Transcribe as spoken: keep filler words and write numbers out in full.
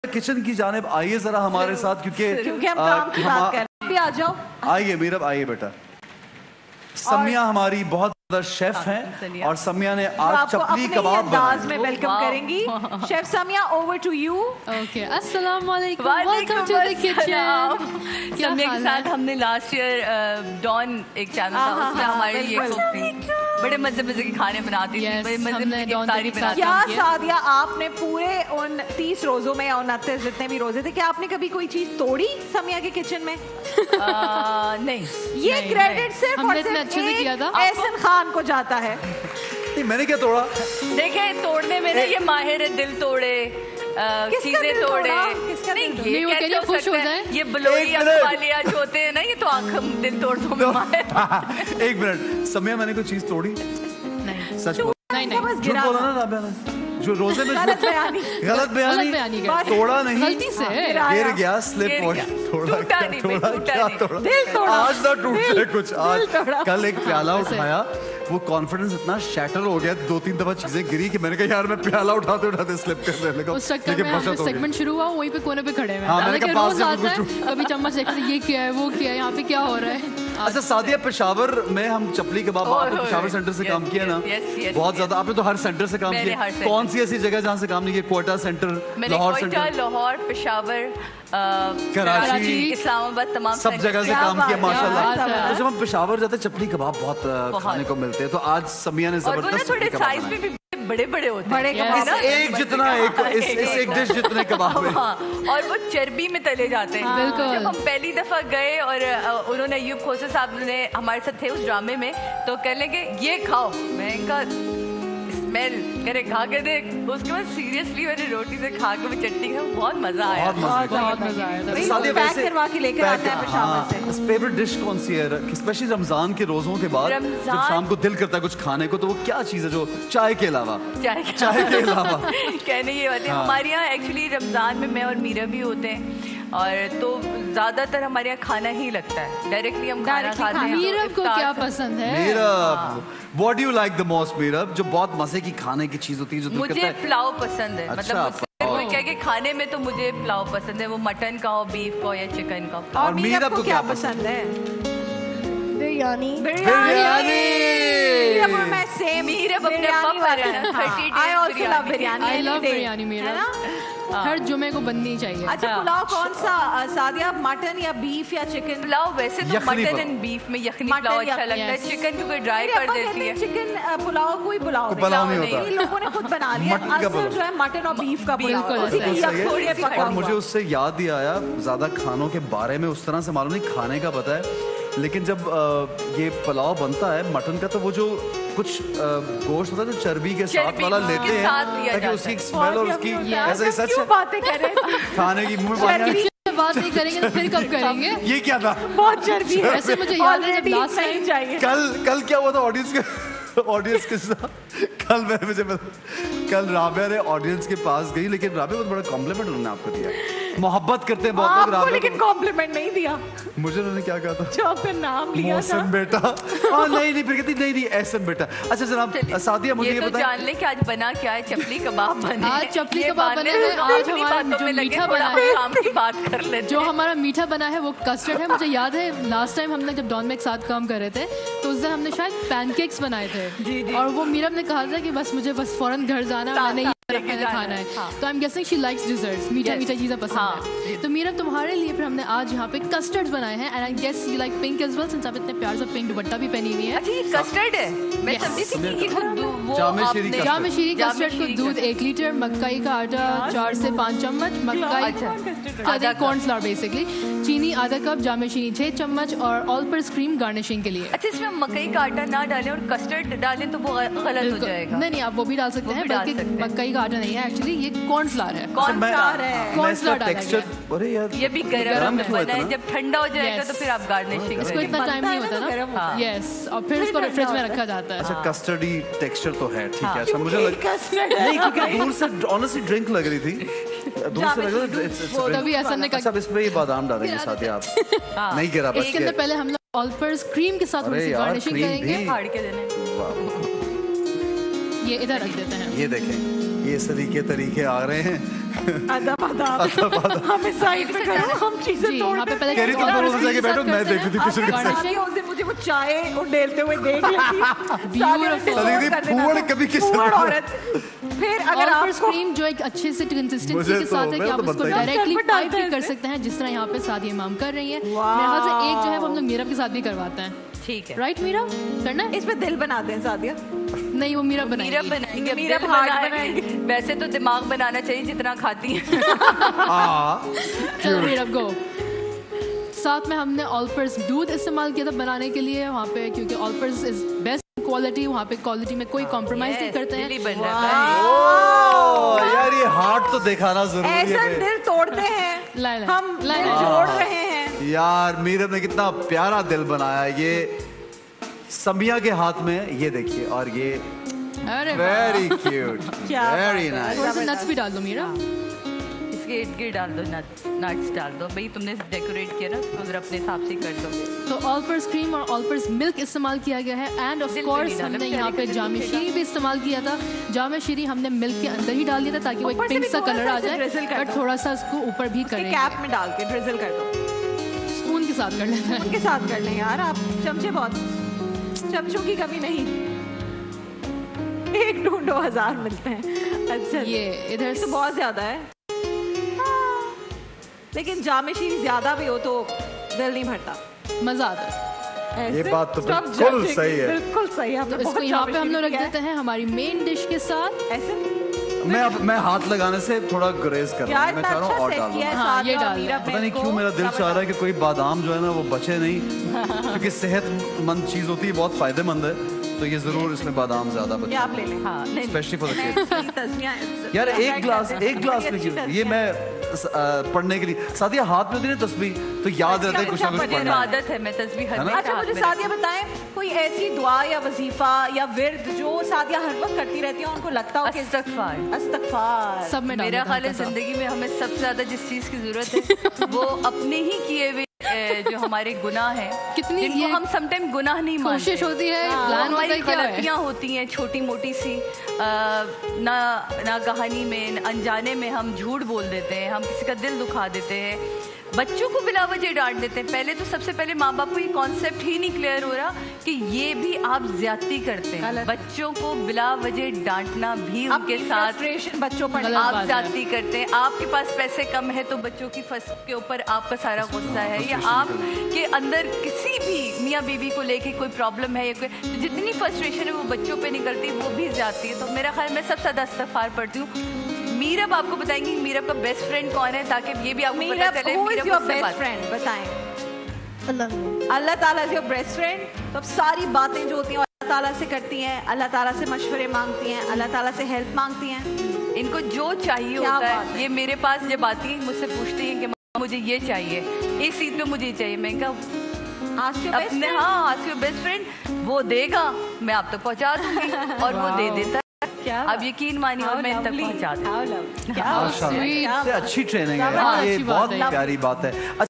Kitchen की जानिब आइए जरा हमारे साथ, क्योंकि क्योंकि हम काम की बात कर रहे हैं। भी आ जाओ, आइए मीरब, आइए बेटा। समिया हमारी बहुत शेफ हैं और समिया ने आज चपली कबाब बनाए में वेलकम करेंगी। Chef Samia, over to you. Okay, अस्सलाम वालेकुम, welcome to the kitchen. Samia के साथ हमने लास्ट ईयर डॉन एक चैनल था, उसमें हमारे लिए बड़े मजे मजे के खाने बनाती थी, बड़े मजे मजे की तारीफ बनाती थी। क्या सादिया, आपने पूरे उन तीस रोजों में या उनतीस जितने भी रोजे थे, क्या आपने कभी कोई चीज तोड़ी समिया के किचन में? नहीं, ये क्रेडिट सिर्फ हमने इतने अच्छे से किया था, एहसन खान को जाता है। नहीं, मैंने क्या तोड़ा? देखे तोड़ने में ना ये माहिर है, दिल तोड़े, चीजें तोड़े। नहीं, ये वो कह खुश हो जाए। ये बलोरी वाले आज होते हैं ना, ये तो आंख दिल तोड़ दो। एक मिनट समिया, मैंने कोई चीज तोड़ी? नहीं, सच बोल, नहीं नहीं झूठ बोला ना राबिया ने, जो रोजे में गलत बयानी, गलत बयानी, तोड़ा नहीं, गलती से गिर गया, स्लिप हो गया, थोड़ा क्या तोड़ा, क्या तोड़ा, दिल तोड़ा। आज ना टूट जाए कुछ। आज कल एक प्याला उठाया, वो कॉन्फिडेंस इतना शैटर हो गया, दो तीन दफा चीजें गिरी कि मैंने कहा यार मैं प्याला उठाते उठाते स्लिप करने लगा। उस चक्कर में जो सेगमेंट शुरू हुआ वहीं पे कोने पे खड़े हैं। हाँ, मैंने कहा रोज आता है, कभी चम्मच देखते हैं ये क्या है वो क्या है, यहाँ पे क्या हो रहा है। अच्छा सादिया, पेशावर में हम चपली कबाब, आपने पेशावर सेंटर से काम किया ना बहुत ज्यादा, आपने तो हर सेंटर से काम किया। कौन सी ऐसी जगह जहाँ से काम नहीं किया? क्वेटा सेंटर, लाहौर सेंटर, लाहौर, पेशावर, कराची, इस्लामाबाद, तमाम सब जगह से काम किया माशाल्लाह। तो जब हम पेशावर जाते हैं चपली कबाब बहुत खाने को मिलते हैं, तो आज समिया ने जबरदस्त थोड़े साइज में भी बड़े बड़े होते हैं, बड़े कबाब, एक जितना एक इस एक डिश जितने कबाब है, और वो चर्बी में तले जाते हैं। बिल्कुल। जब हम पहली दफा गए और उन्होंने अयूब खोसे साहब ने हमारे साथ थे उस ड्रामे में, तो कह लेंगे ये खाओ, मैं इनका स्मेल करे खा के देख, उसके बाद सीरियसली मैंने रोटी से खा के चटनी खाई, बहुत मजा आया, बहुत मजा आया। सादिया पैक करवा के लेकर आते हैं पेशावर से। फेवरेट डिश कौन सी है, स्पेशली रमजान के रोजों के बाद जब शाम को दिल करता है कुछ खाने को, तो वो क्या चीज है जो चाय के अलावा? चाय चाय के अलावा कहने ये बात है। हमारे यहाँ एक्चुअली रमजान में मैं और मीरा भी होते हैं, और तो ज्यादातर हमारे यहाँ खाना ही लगता है, डायरेक्टली हम खाना खाते हैं। मीरब को क्या पसंद है? Meerab, what do you like the most Meerab? जो बहुत मजे की खाने की चीज होती है जो दिल करता है। मुझे पुलाव पसंद है। अच्छा, मतलब कोई कहे कि खाने में तो मुझे पुलाव पसंद है, वो मटन का हो, बीफ का हो या चिकन का हो। और मीरब को क्या पसंद है? बिरयानी। बिरयानी। मीरब और मैं सेम। मीरब अपने पापा I also love biryani. I love biryani Meerab, हर जुमे को बननी चाहिए। अच्छा, पुलाव कौन सा सादिया, मटन या बीफ या चिकन? पुलाव वैसे तो मटन एंड बीफ में यखनी पुलाव अच्छा लगता है, चिकन को कोई ड्राई कर देती है। चिकन पुलाव कोई पुलाव नहीं होता, लोगों ने खुद बना लिया। असल जो है मटन और बीफ का पुलाव। और मुझे उससे याद ही आया, ज्यादा खानों के बारे में उस तरह से मालूम नहीं, खाने का पता है, लेकिन जब ये पुलाव बनता है मटन का, तो वो जो कुछ गोश्त होता है जो चर्बी के साथ वाला लेते हैं ताकि उसकी स्मेल और उसकी ऐसे सच बातें करें खाने की मुंह पानी बात नहीं करेंगे तो फिर कब करेंगे? ये क्या था? बहुत चर्बी है। वैसे मुझे याद है जब लास्ट टाइम चाहिए कल कल क्या हुआ था ऑडियंस के ऑडियंस के साथ, कल मैं मुझे कल राबिया ने ऑडियंस के पास गई, लेकिन राबिया बहुत बड़ा कॉम्प्लीमेंट उन्होंने आपको दिया, मोहब्बत करते हैं बहुत लोग राबिया, लेकिन कॉम्प्लीमेंट नहीं दिया मुझे। उन्होंने क्या कहा था? जो आपका नाम लिया था, मोहसिन बेटा। हाँ नहीं नहीं, फिर कहती नहीं नहीं एहसन बेटा। अच्छा जनाब सादिया, मुझे ये बताएं, जान ले कि आज बना क्या है? चपली कबाब बने। आज चपली कबाब बने हैं। आज हमारा जो मीठा बना है, काम की बात कर ले, जो हमारा मीठा बना है वो कस्टर्ड है। मुझे याद है लास्ट टाइम हमने जब डॉन में एक साथ काम कर रहे थे, तो उस दिन हमने शायद पैनकेक्स बनाए थे, और वो मीरब ने कहा था कि बस मुझे बस फौरन घर जाना है, मैंने ये खाना है। तो I am guessing she likes desserts, मीठा मीठा चीजें पसंद है। तो मीरब तुम्हारे लिए फिर हमने आज यहाँ पे कस्टर्ड्स बनाए हैं, and I guess you like pink as well, since आप इतने प्यार से पिंक दुपट्टा भी पहनी हुई है। अच्छा ये कस्टर्ड है? मैं समझी थी कि ये वो जामे शीरी कस्टर्ड को दूध एक लीटर, मक्काई का आटा चार से पाँच चम्मच, मक्काई का कॉर्नफ्लोर बेसिकली, चीनी आधा कप, जामे शीरी छह चम्मच, और ऑल पर्स क्रीम गार्निशिंग के लिए। अच्छा, इसमें मकई का आटा ना डालें और कस्टर्ड डालें तो वो गलत हो जाएगा? नहीं नहीं, आप वो भी डाल सकते हैं, बल्कि मकई का आटा नहीं है, एक्चुअली ये कॉर्नफ्लोर है। कॉर्नफ्लोर है, कॉर्नफ्लोर डाला गया। अरे यार ये भी गरम बना है, जब ठंडा हो जाएगा तो फिर आप गार्निशिंग इसको इतना टाइम नहीं होता ना, यस, और फिर इसको फ्रिज में रखा जाता है। अच्छा कस्टर्डी टेक्सचर तो है, ठीक है। अच्छा मुझे लग नहीं, क्योंकि दूर से ऑनेस्टली ड्रिंक लग रही थी, दूर से लग रहा था तभी ऐसा नहीं। अच्छा इसमें ये बादाम डालेंगे साथ ही आप? नहीं गिरा बस इसके अंदर पहले हम लोग ऑल पर्स क्रीम के साथ थोड़ी सी गार्निशिंग करेंगे, फाड़ के देने। ये इधर रख देते हैं। ये देखें, ये सलीके तरीके आ रहे हैं अदब अदब हमें साइड में करो, हम चीजें जी, तोड़ यहाँ पे पहले कह रही तुम क्या दोनों करते जाके हैं? बैठो, मैं करते देख रही थी हैं। किसी के आप साथ। सादिया उस दिन मुझे वो चाय उंडेलते हुए देख लेती। सादिया ने सादिया डिसऑर्डर दी, कर देना फूहड़ था। कभी किसी फूहड़ को- औरत। फिर अगर ऑल आपको क्रीम जो एक अच्छे से कंसिस्टेंसी मुझे के तो- साथ है कि मेरा आप तो उसको बनता ही नहीं। डायरेक्टली चटपट पाइप डालते भी हैं कर इससे। सकते हैं, जिस तरह यहाँ पे सादिया इमाम कर रही है। वाह। मेरे ख्याल से एक जो है वो हम लोग मीरब के साथ भी करवाते हैं। ठीक है। राइट मीरा, करना है? इसमें दिल बनाते हैं सादिया। नहीं, वो मीरा मीरा बनाएगी। बनाएंगे, मीरा दिल हार्ट बनाएंगे। बनाएंगे। वैसे तो दिमाग बनाना चाहिए जितना खाती है। हाँ चलो मीरब गो। साथ में हमने ऑलपर्स दूध इस्तेमाल किया था बनाने के लिए वहाँ पे, क्योंकि ऑलपर्स इज बेस्ट क्वालिटी, वहाँ पे क्वालिटी में कोई कॉम्प्रोमाइज नहीं Yes, करते दिल्ली हैं। बन रहा है। ओ, यार ये हार्ट तो दिखाना जरूरी ऐसा है। दिल तोड़ते हैं लाए, लाए। हम, लाए, दिल लाए। जोड़ रहे हैं। यार मीरब ने कितना प्यारा दिल बनाया, ये समिया के हाथ में, ये देखिए, और ये अरे वाह। वेरी क्यूट, क्या वेरी बात है। नाइस। थोड़ा सा नट्स भी डाल दो मीरा। इसके इर्द गिर्द डाल दो, नट्स नट्स डाल दो भाई, तुमने डेकोरेट किया ना तो अगर अपने हिसाब से कर दो। तो ऑलपर्स क्रीम और ऑलपर्स मिल्क इस्तेमाल किया गया है। एंड ऑफ दिल पे कोर्स नहीं डाला, हमने बेचारे यहाँ पे के दिल जामे पे शीरी भी इस्तेमाल किया था। जामे शीरी हमने मिल्क के अंदर ही डाल दिया था ताकि वो एक ऊपर से पिंक भी सा थोड़ा कलर सा आ ऐसे जाए, drizzle कर बट दो। थोड़ा सा उसको ऊपर भी उसके करेंगे। कैप में डाल के ड्रिजल कर दो। स्पून के साथ कर लेते हैं। उनके साथ कर लें यार, आप चमचे बहुत, चमचों की कमी नहीं। एक ढूंढो हजार मिलते हैं। अच्छा ये इधर ये तो बहुत ज्यादा है। हाँ। लेकिन जामे शीरी ज्यादा भी हो तो दिल नहीं भरता। मजा आता है। ऐसे? ये बात तो Stop बिल्कुल judging। सही है। बिल्कुल सही है, तो आपने इसको बहुत यहाँ पे हम जामे लोग शीरी रख किया है। देते हैं हमारी मेन डिश के साथ। ऐसे मैं अब मैं हाथ लगाने से थोड़ा गुरेज कर रहा क्या हूँ, मैं इतना चाह रहा हूँ अच्छा और सेट डाल किया है दूँ। हाँ, ये सादिया और डाल मीरा दो। पता नहीं बहन क्यों को। मेरा दिल क्या चाह रहा है कि कोई बादाम जो है ना वो बचे नहीं, क्योंकि सेहतमंद चीज होती है, बहुत फायदेमंद है, तो ये जरूर इसमें बादाम ज्यादा ये बचे, आप ले लें। हाँ, नहीं, स्पेशली फॉर द मैं किड्स। इसकी तस्वीरें- यार एक ऐड ग्लास करते हैं। एक ग्लास बड़ी में अच्छी क्यों, ये तस्वीरें। मैं आ, पढ़ने के लिए, सादिया हाथ में होती है ना तस्बीह, तो याद रहता है कुछ ना कुछ अच्छा, पढ़ना है। आदत है, मैं तस्वीर हर है ना? हमेशा अच्छा हाथ मुझे में सादिया बताएं, कोई ऐसी दुआ या वजीफा या विर्द जो सादिया हर वक्त करती रहती है, उनको लगता हो कि अस्तगफार। अस्तगफार। सब में डाल मेरा देते हैं ख्याल है हल्का सा। जिंदगी में हमें सबसे ज्यादा जिस चीज की जरूरत है वो अपने ही किए हुए ए, जो हमारे गुनाह हैं, कितनी जिनको ये हम समटाइम गुनाह नहीं मानते, कोशिश होती है, वो प्लान होता है, हमारी क्या है? गलतियां होती हैं छोटी मोटी सी, आ, ना ना कहानी में न अनजाने में हम झूठ बोल देते हैं, हम किसी का दिल दुखा देते हैं, बच्चों को बिला वजह डांट देते हैं। पहले तो सबसे पहले माँ बाप को ये कॉन्सेप्ट ही नहीं क्लियर हो रहा कि ये भी आप ज्यादती करते हैं, गलत। बच्चों को बिला वजह डांटना भी उनके अपनी साथ frustration बच्चों पर गलत नहीं। बात आप है। जाती करते हैं। आपके पास पैसे कम है तो बच्चों की फस के ऊपर आपका सारा गुस्सा है, या आप के अंदर किसी भी मियाँ बीवी को लेके कोई प्रॉब्लम है या कोई, तो जितनी फ्रस्ट्रेशन है वो बच्चों पे निकलती, वो भी जाती है। तो मेरा ख्याल मैं सबसे ज्यादा इस्तगफार पढ़ती हूँ। मीरब आपको बताएंगी मीरब का बेस्ट फ्रेंड कौन है, ताकि ये भी आपको पता मीरब, चले who is मीरब your मुझसे best बात- friend? बताएं। अल्लाह अल्लाह ताला से बेस्ट फ्रेंड, तो अब सारी बातें जो होती हैं अल्लाह ताला से करती हैं, अल्लाह ताला से मशवरे मांगती हैं, अल्लाह ताला से हेल्प मांगती हैं। इनको जो चाहिए क्या होता बात है, है। ये मेरे पास जब आती है मुझसे पूछती है कि माँ मुझे ये चाहिए, इस चीज पे मुझे ये चाहिए, मैं कहा Ask your best अपने friend. हाँ आज बेस्ट फ्रेंड वो देगा, मैं आप तक पहुंचा दूंगी और वो दे देता है। क्या अब यकीन मानिए और मैं इन तक पहुंचा दूंगी। How lovely. क्या माशाल्लाह, क्या इससे अच्छी ट्रेनिंग है, क्या ये अच्छी बात बहुत है। प्यारी बात है।